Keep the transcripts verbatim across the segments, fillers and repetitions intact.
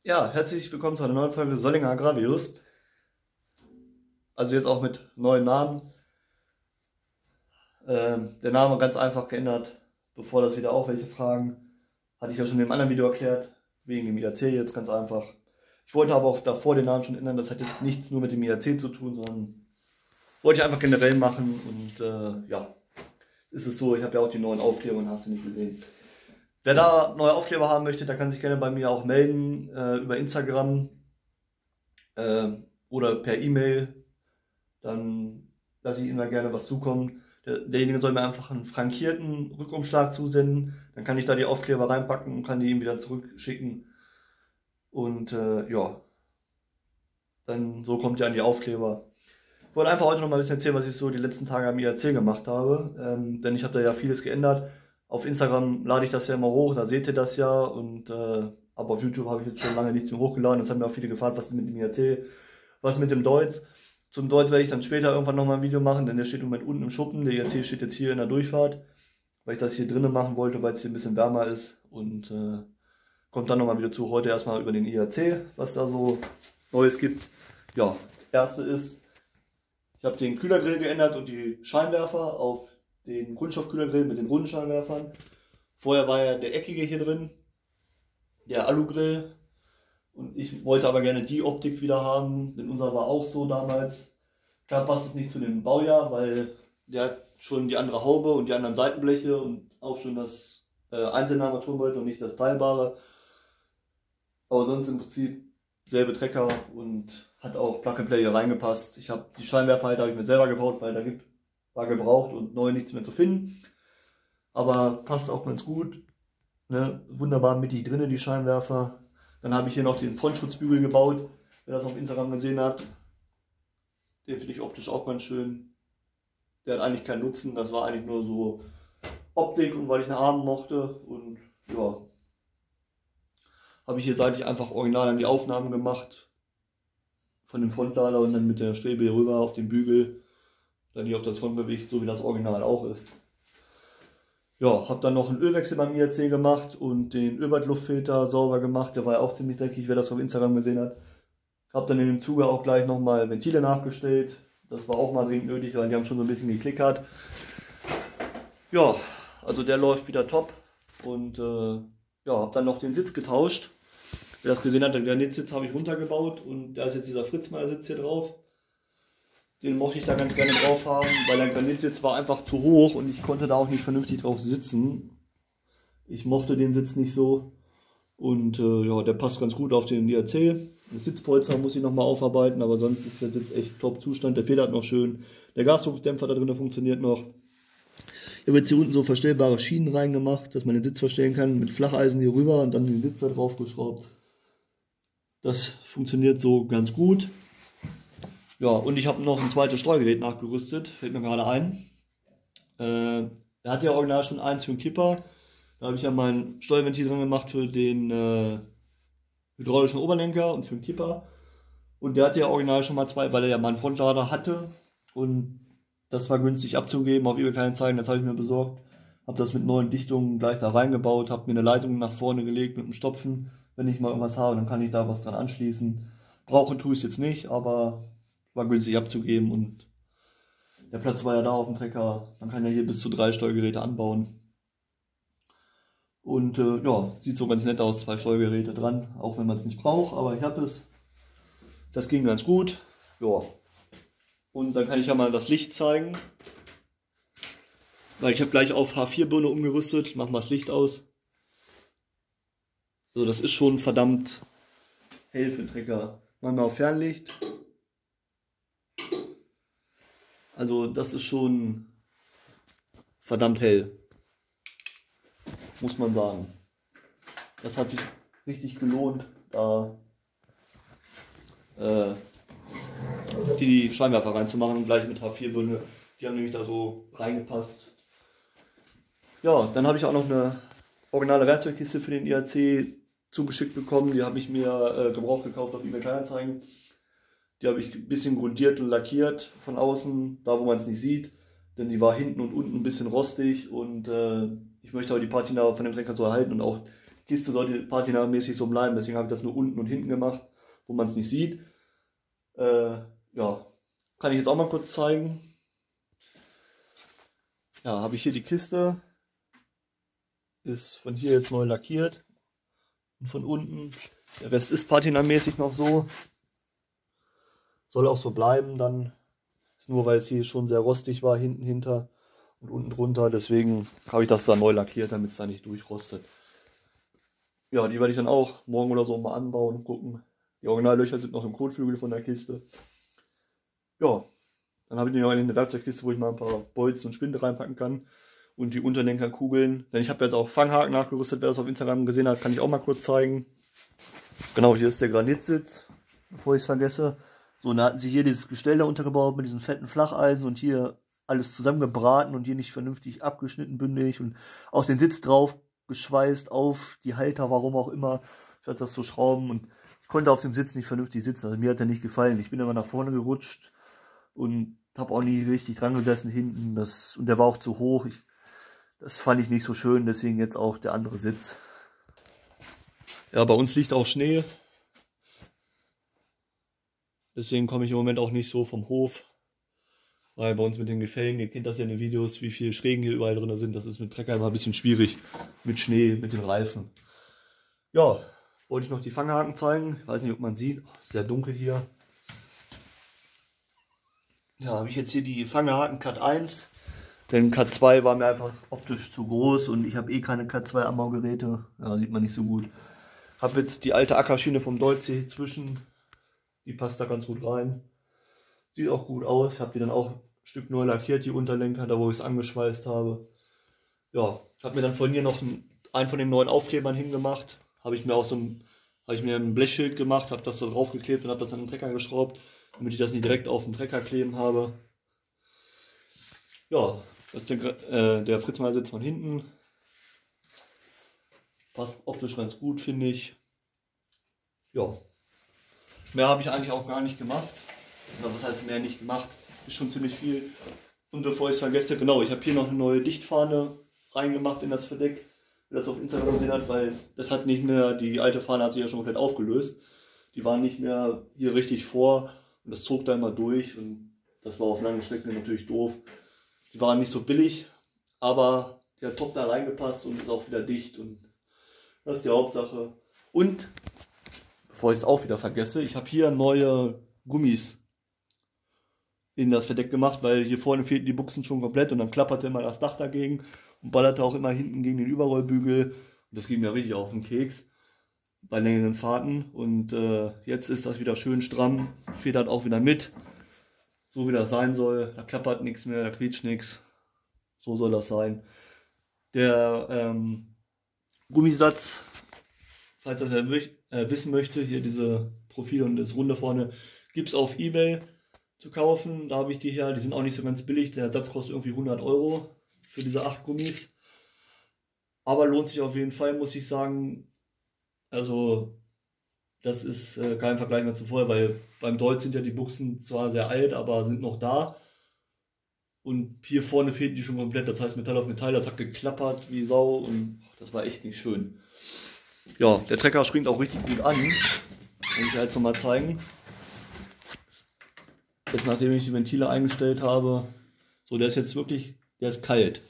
Ja, herzlich willkommen zu einer neuen Folge Sollinger Agrarvideos. Also jetzt auch mit neuen Namen. Ähm, der Name ganz einfach geändert, bevor das wieder auch welche fragen. Hatte ich ja schon in dem anderen Video erklärt, wegen dem I A C jetzt ganz einfach. Ich wollte aber auch davor den Namen schon ändern, das hat jetzt nichts nur mit dem I A C zu tun, sondern wollte ich einfach generell machen und äh, ja, ist es so, ich habe ja auch die neuen Aufkleber und hast du nicht gesehen. Wer da neue Aufkleber haben möchte, der kann sich gerne bei mir auch melden, äh, über Instagram äh, oder per E-Mail. Dann lasse ich ihm da gerne was zukommen. Der, derjenige soll mir einfach einen frankierten Rückumschlag zusenden. Dann kann ich da die Aufkleber reinpacken und kann die ihm wieder zurückschicken. Und äh, ja, dann so kommt ihr an die Aufkleber. Ich wollte einfach heute noch mal ein bisschen erzählen, was ich so die letzten Tage am I A C gemacht habe. Ähm, denn ich habe da ja vieles geändert. Auf Instagram lade ich das ja immer hoch, da seht ihr das ja. Und, äh, aber auf YouTube habe ich jetzt schon lange nichts mehr hochgeladen. Das haben mir auch viele gefragt, was ist mit dem I A C, was mit dem Deutz. Zum Deutz werde ich dann später irgendwann nochmal ein Video machen, denn der steht im Moment unten im Schuppen. Der I A C steht jetzt hier in der Durchfahrt, weil ich das hier drinnen machen wollte, weil es hier ein bisschen wärmer ist. Und äh, kommt dann nochmal wieder zu. Heute erstmal über den I A C, was da so Neues gibt. Ja, erste ist, ich habe den Kühlergrill geändert und die Scheinwerfer auf den Kunststoffkühlergrill mit den runden Scheinwerfern. Vorher war ja der eckige hier drin, der Alugrill. Und ich wollte aber gerne die Optik wieder haben, denn unser war auch so damals. Klar passt es nicht zu dem Baujahr, weil der hat schon die andere Haube und die anderen Seitenbleche und auch schon das äh, einzelne Armaturenbrett und nicht das teilbare. Aber sonst im Prinzip selbe Trecker und hat auch Plug and Play hier reingepasst. Ich habe die Scheinwerferhalter habe ich mir selber gebaut, weil da gibt, war gebraucht und neu nichts mehr zu finden. Aber passt auch ganz gut. Ne? Wunderbar mittig drinne die Scheinwerfer. Dann habe ich hier noch den Frontschutzbügel gebaut, wer das auf Instagram gesehen hat. Den finde ich optisch auch ganz schön. Der hat eigentlich keinen Nutzen, das war eigentlich nur so Optik und weil ich einen Arm mochte. Und ja, habe ich hier seitlich einfach original an die Aufnahmen gemacht. Von dem Frontlader und dann mit der Stäbe hier rüber auf den Bügel. Dann hier auf das Frontgewicht, so wie das Original auch ist. Ja, habe dann noch einen Ölwechsel beim I A C gemacht und den Ölbadluftfilter sauber gemacht. Der war ja auch ziemlich dreckig, wer das auf Instagram gesehen hat. Habe dann in dem Zuge auch gleich nochmal Ventile nachgestellt. Das war auch mal dringend nötig, weil die haben schon so ein bisschen geklickert. Ja, also der läuft wieder top. Und äh, ja, habe dann noch den Sitz getauscht. Wer das gesehen hat, den Granitzsitz habe ich runtergebaut und da ist jetzt dieser Fritzmeier-Sitz hier drauf. Den mochte ich da ganz gerne drauf haben, weil der Granitzsitz war einfach zu hoch und ich konnte da auch nicht vernünftig drauf sitzen. Ich mochte den Sitz nicht so und äh, ja, der passt ganz gut auf den I A C. Das Sitzpolster muss ich nochmal aufarbeiten, aber sonst ist der Sitz echt top Zustand. Der federt noch schön. Der Gasdruckdämpfer da drin funktioniert noch. Ich habe jetzt hier unten so verstellbare Schienen reingemacht, dass man den Sitz verstellen kann mit Flacheisen hier rüber und dann den Sitz da drauf geschraubt. Das funktioniert so ganz gut. Ja, und ich habe noch ein zweites Steuergerät nachgerüstet, fällt mir gerade ein. Äh, er hat ja original schon eins für den Kipper. Da habe ich ja mein Steuerventil drin gemacht für den äh, hydraulischen Oberlenker und für den Kipper. Und der hatte ja original schon mal zwei, weil er ja mal einen Frontlader hatte. Und das war günstig abzugeben auf eBay Kleinanzeigen, das habe ich mir besorgt. Habe das mit neuen Dichtungen gleich da reingebaut, habe mir eine Leitung nach vorne gelegt mit dem Stopfen. Wenn ich mal irgendwas habe, dann kann ich da was dran anschließen. Brauchen tue ich es jetzt nicht, aber war günstig abzugeben und der Platz war ja da auf dem Trecker. Man kann ja hier bis zu drei Steuergeräte anbauen. Und äh, ja, sieht so ganz nett aus, zwei Steuergeräte dran, auch wenn man es nicht braucht, aber ich habe es. Das ging ganz gut. Ja. Und dann kann ich ja mal das Licht zeigen. Weil ich habe gleich auf H vier Birne umgerüstet, machen wir das Licht aus. So, das ist schon verdammt hell für den Trecker. Machen wir auf Fernlicht. Also das ist schon verdammt hell, muss man sagen. Das hat sich richtig gelohnt, da äh, die Scheinwerfer reinzumachen, gleich mit H vier Birne. Die haben nämlich da so reingepasst. Ja, dann habe ich auch noch eine originale Werkzeugkiste für den I A C zugeschickt bekommen. Die habe ich mir äh, gebraucht gekauft auf eBay Kleinanzeigen. Die habe ich ein bisschen grundiert und lackiert von außen, da wo man es nicht sieht. Denn die war hinten und unten ein bisschen rostig und äh, ich möchte aber die Patina von dem Trecker so erhalten und auch Kiste sollte patinamäßig so bleiben, deswegen habe ich das nur unten und hinten gemacht, wo man es nicht sieht. Äh, ja, kann ich jetzt auch mal kurz zeigen. Ja, habe ich hier die Kiste. Ist von hier jetzt neu lackiert. Und von unten. Der Rest ist patinamäßig noch so. Soll auch so bleiben dann. Ist nur, weil es hier schon sehr rostig war, hinten hinter und unten drunter. Deswegen habe ich das da neu lackiert, damit es da nicht durchrostet. Ja, die werde ich dann auch morgen oder so mal anbauen und gucken. Die Originallöcher sind noch im Kotflügel von der Kiste. Ja, dann habe ich die noch in der Werkzeugkiste, wo ich mal ein paar Bolzen und Spinde reinpacken kann. Und die Unterlenkerkugeln. Denn ich habe jetzt auch Fanghaken nachgerüstet. Wer das auf Instagram gesehen hat, kann ich auch mal kurz zeigen. Genau, hier ist der Granitsitz, bevor ich es vergesse. So, und da hatten sie hier dieses Gestell da untergebaut mit diesen fetten Flacheisen und hier alles zusammengebraten und hier nicht vernünftig abgeschnitten bündig und auch den Sitz drauf geschweißt auf die Halter, warum auch immer, statt das zu schrauben, und ich konnte auf dem Sitz nicht vernünftig sitzen, also mir hat der nicht gefallen. Ich bin immer nach vorne gerutscht und habe auch nie richtig dran gesessen hinten, das, und der war auch zu hoch, ich, das fand ich nicht so schön, deswegen jetzt auch der andere Sitz. Ja, bei uns liegt auch Schnee. Deswegen komme ich im Moment auch nicht so vom Hof, weil bei uns mit den Gefällen, ihr kennt das ja in den Videos, wie viele Schrägen hier überall drin sind, das ist mit Trecker immer ein bisschen schwierig, mit Schnee, mit den Reifen. Ja, wollte ich noch die Fanghaken zeigen, ich weiß nicht, ob man sieht, sehr dunkel hier. Ja, habe ich jetzt hier die Fanghaken Cut eins, denn Cut zwei war mir einfach optisch zu groß und ich habe eh keine Cut zwei Anbaugeräte, ja, sieht man nicht so gut. Habe jetzt die alte Ackerschiene vom Dolce zwischen. Die passt da ganz gut rein. Sieht auch gut aus. Ich habe die dann auch ein Stück neu lackiert, die Unterlenker, da wo ich es angeschweißt habe. Ja, ich habe mir dann von hier noch einen von den neuen Aufklebern hingemacht. Habe ich mir auch so ein, habe ich mir ein Blechschild gemacht, habe das so draufgeklebt und habe das an den Trecker geschraubt, damit ich das nicht direkt auf den Trecker kleben habe. Ja, das ist der, äh, der Fritzmeier-Sitz von hinten. Passt optisch ganz gut, finde ich. Ja. Mehr habe ich eigentlich auch gar nicht gemacht. Oder was heißt mehr nicht gemacht? Ist schon ziemlich viel. Und bevor ich es vergesse, genau, ich habe hier noch eine neue Dichtfahne reingemacht in das Verdeck. Wer das auf Instagram gesehen hat, weil das hat nicht mehr, die alte Fahne hat sich ja schon komplett aufgelöst. Die waren nicht mehr hier richtig vor und das zog da immer durch und das war auf langen Strecken natürlich doof. Die waren nicht so billig, aber die hat top da reingepasst und ist auch wieder dicht und das ist die Hauptsache. Und bevor ich es auch wieder vergesse, ich habe hier neue Gummis in das Verdeck gemacht, weil hier vorne fehlten die Buchsen schon komplett und dann klapperte immer das Dach dagegen und ballerte auch immer hinten gegen den Überrollbügel. Und das ging mir richtig auf den Keks bei längeren Fahrten. Und äh, jetzt ist das wieder schön stramm, federt auch wieder mit, so wie das sein soll. Da klappert nichts mehr, da quietscht nichts. So soll das sein. Der ähm, Gummisatz, falls das wer äh, wissen möchte, hier diese Profile und das Runde vorne, gibt es auf eBay zu kaufen. Da habe ich die her, die sind auch nicht so ganz billig. Der Satz kostet irgendwie hundert Euro für diese acht Gummis. Aber lohnt sich auf jeden Fall, muss ich sagen. Also das ist äh, kein Vergleich mehr zu vorher, weil beim Deutz sind ja die Buchsen zwar sehr alt, aber sind noch da. Und hier vorne fehlten die schon komplett, das heißt Metall auf Metall, das hat geklappert wie Sau und das war echt nicht schön. Ja, der Trecker springt auch richtig gut an. Kann ich jetzt nochmal zeigen. Jetzt nachdem ich die Ventile eingestellt habe, so der ist jetzt wirklich, der ist kalt.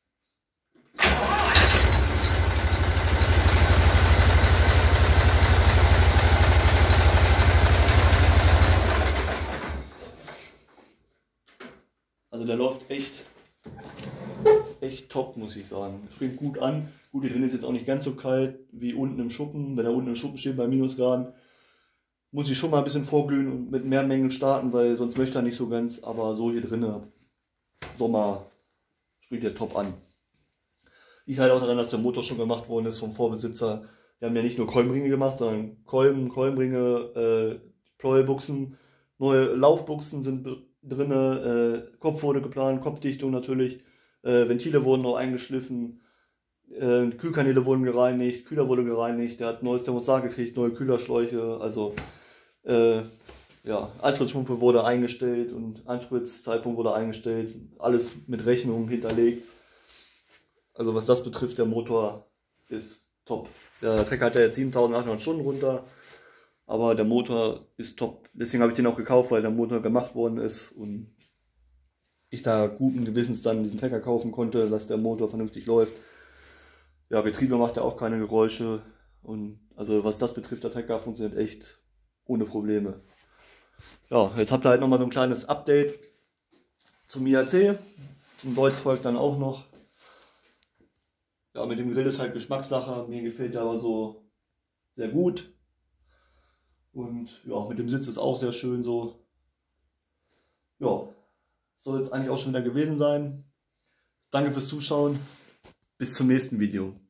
Also der läuft echt, echt top, muss ich sagen. Springt gut an. Gut, hier drin ist jetzt auch nicht ganz so kalt wie unten im Schuppen. Wenn er unten im Schuppen steht bei Minusgraden, muss ich schon mal ein bisschen vorglühen und mit mehr Mengen starten, weil sonst möchte er nicht so ganz. Aber so hier drinnen, Sommer, springt er top an. Ich halte auch daran, dass der Motor schon gemacht worden ist vom Vorbesitzer. Wir haben ja nicht nur Kolbenringe gemacht, sondern Kolben, Kolbenringe, äh, Pleuelbuchsen, neue Laufbuchsen sind drin, äh, Kopf wurde geplant, Kopfdichtung natürlich, äh, Ventile wurden noch eingeschliffen, äh, Kühlkanäle wurden gereinigt, Kühler wurde gereinigt, der hat neues Thermostat gekriegt, neue Kühlerschläuche, also äh, ja, Anspritzpumpe wurde eingestellt und Anspritzeitpunkt wurde eingestellt, alles mit Rechnung hinterlegt. Also was das betrifft, der Motor ist top. Der Trecker hat ja jetzt siebentausendachthundert Stunden runter, aber der Motor ist top. Deswegen habe ich den auch gekauft, weil der Motor gemacht worden ist und ich da guten Gewissens dann diesen Trecker kaufen konnte, dass der Motor vernünftig läuft. Ja, Getriebe macht ja auch keine Geräusche und also was das betrifft, der Trecker funktioniert echt ohne Probleme. Ja, jetzt habt ihr halt nochmal so ein kleines Update zum I A C, zum Deutz folgt dann auch noch. Ja, mit dem Grill ist halt Geschmackssache, mir gefällt der aber so sehr gut. Und ja, mit dem Sitz ist auch sehr schön so. Ja, soll jetzt eigentlich auch schon wieder gewesen sein. Danke fürs Zuschauen, bis zum nächsten Video.